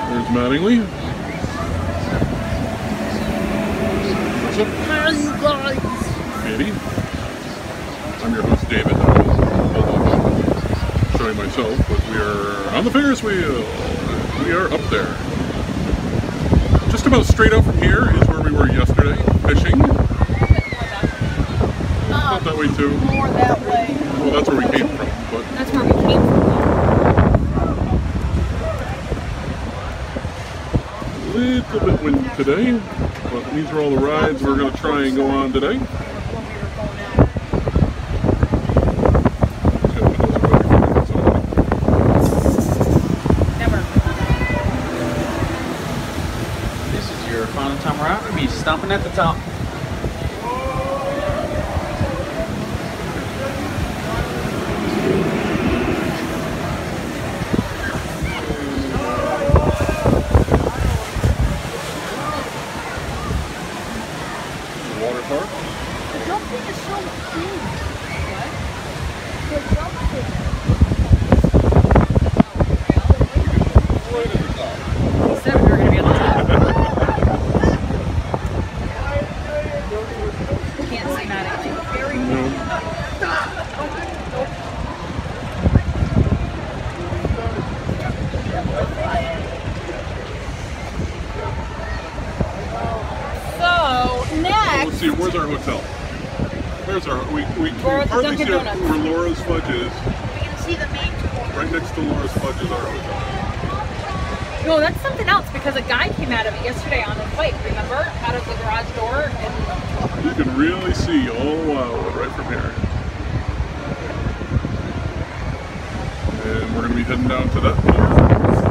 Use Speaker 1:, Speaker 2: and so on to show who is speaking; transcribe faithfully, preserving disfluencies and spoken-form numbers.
Speaker 1: There's Mattingly. What's up?
Speaker 2: How are you guys?
Speaker 1: Katie. I'm your host, David. I was showing myself, but we are on the Ferris Wheel. We are up there. Just about straight up from here is where we were yesterday, fishing. Not that way too.
Speaker 2: More that way.
Speaker 1: Well, that's where we came from. But
Speaker 2: That's where we came from.
Speaker 1: a little bit windy today, but these are all the rides we're going to try and go on today.
Speaker 2: Never.
Speaker 3: This is your final time around. We'll be stomping at the top.
Speaker 1: Water park.
Speaker 2: The jumping is so cute. What? The jumping. He said we were going to be on the top. Can't see Mattingly. Very
Speaker 1: No.
Speaker 2: So, next.
Speaker 1: Let's see, where's our hotel? There's our, we, we can
Speaker 2: We're at the
Speaker 1: hardly
Speaker 2: Dunkin'
Speaker 1: see our,
Speaker 2: Donuts.
Speaker 1: where Laura's Fudge is.
Speaker 2: We can see the main tour.
Speaker 1: Right next to Laura's Fudge is our hotel.
Speaker 2: No, that's something else because a guy came out of it yesterday on his bike, remember? Out of the garage door. And
Speaker 1: You can really see all the Wildwood right from here. And we're going to be heading down to that.